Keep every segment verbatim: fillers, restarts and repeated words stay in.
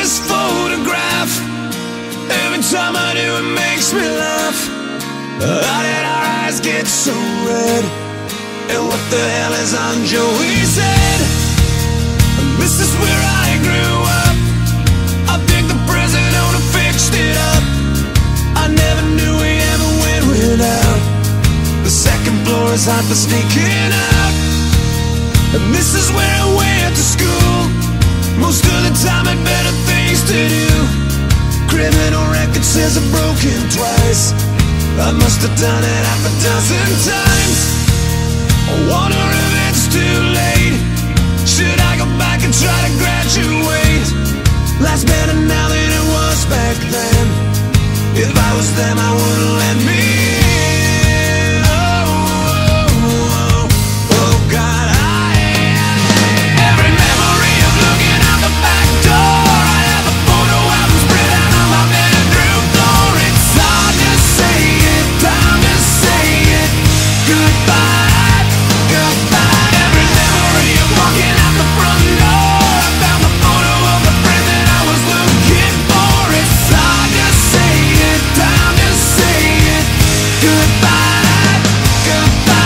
this photograph. Every time I do, it makes me laugh. How did our eyes get so red? And what the hell is on Joey's head? This is where I grew up. I think the president owner fixed it up. I never knew we ever went without. The second floor is hot for sneaking out. And this is where I went to school. Most of the time had better things to do. Criminal record says I've broken twice. I must have done it half a dozen times. I wonder if it's too late. Should I go back and try to graduate? Life's better now than it was back then. If I was them, I wouldn't let me in. Oh, oh, oh, oh God, I every memory of looking out the back door. I have a photo album spread out on my bedroom floor. It's hard to say it, time to say it. Goodbye, goodbye. Every memory of walking out the front door. I found the photo of the friend that I was looking for. It's hard to say it, time to say it. Goodbye, goodbye.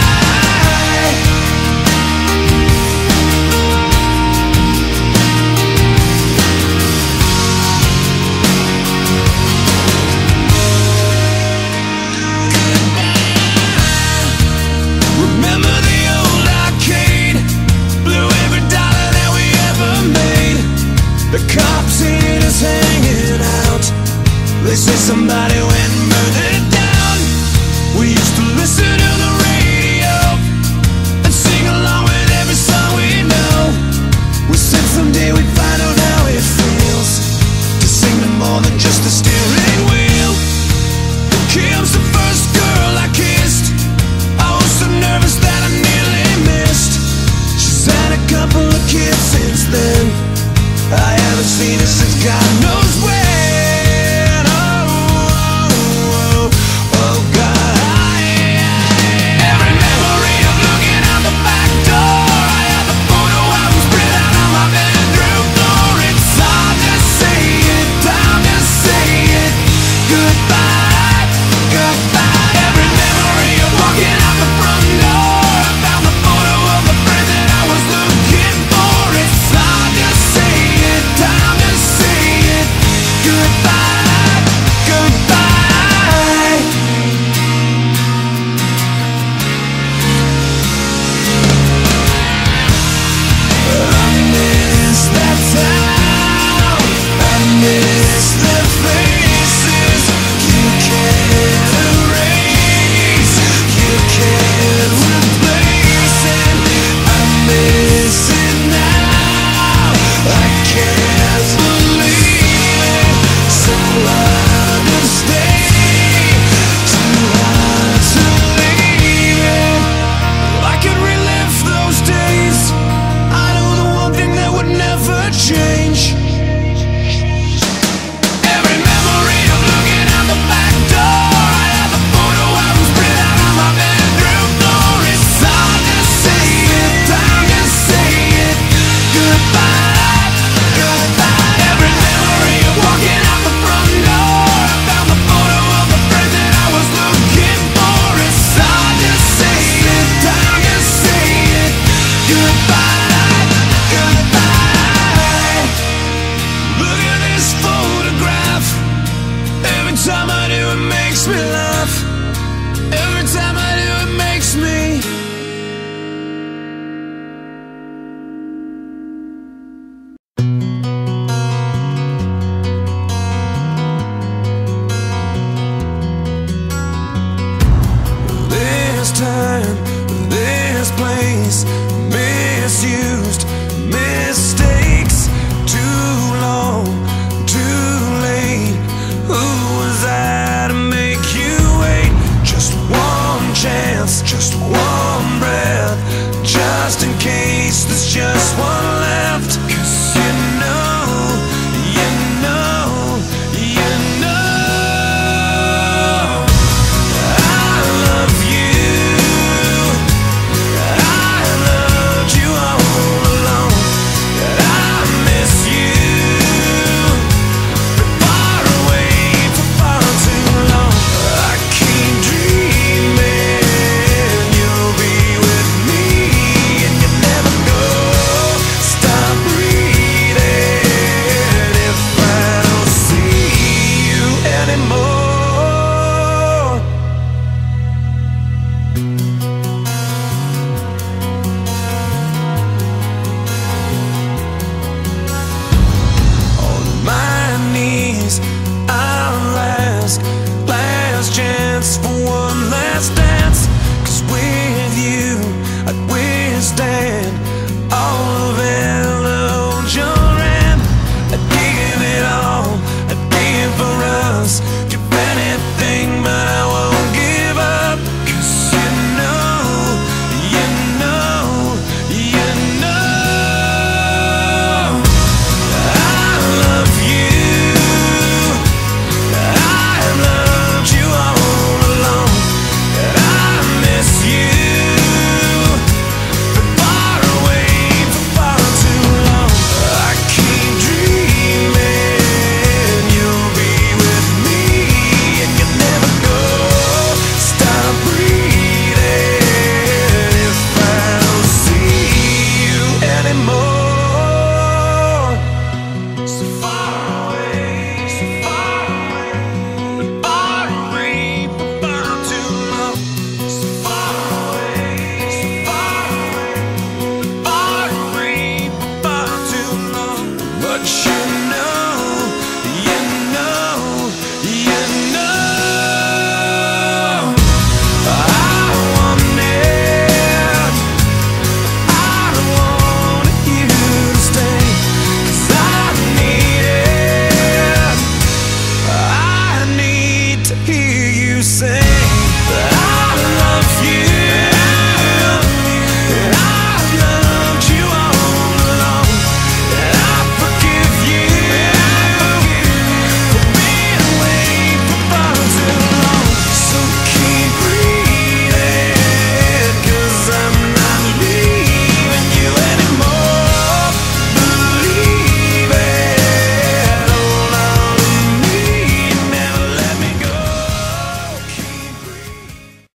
Remember the old arcade? Blew every dollar that we ever made. The cops seen us hanging out. They say somebody went and burned it down. We used to listen to the radio and sing along with every song we know. We said someday we'd find out how it feels to sing to more than just a steering wheel. Kim's the first girl I kissed. I was so nervous that I nearly missed. She's had a couple of kids since then. I haven't seen her since God knows when. Oh, oh, oh, oh God, I every memory of looking out the back door. I have a photo album spread out on my bedroom floor. It's hard to say it, time to say it. Goodbye, goodbye. Every memory of walking out the front door. I found the photo of the friend that I was looking for. It's hard to say it, time to say it. Goodbye, goodbye. I miss that town. I miss the faces. You can't erase, you can't replace it. I miss it now. I can't believe it. So hard to stay, too hard to leave it. If I could relive those days, I know the one thing that would never change. Every memory of looking out the back door. I have a photo album spread out on my bedroom floor. It's hard to say it, time to say it. Goodbye, goodbye. Every memory of walking out the front door. I found the photo of the friend that I was looking for. It's hard to say it, time to say it. Goodbye, goodbye. but you know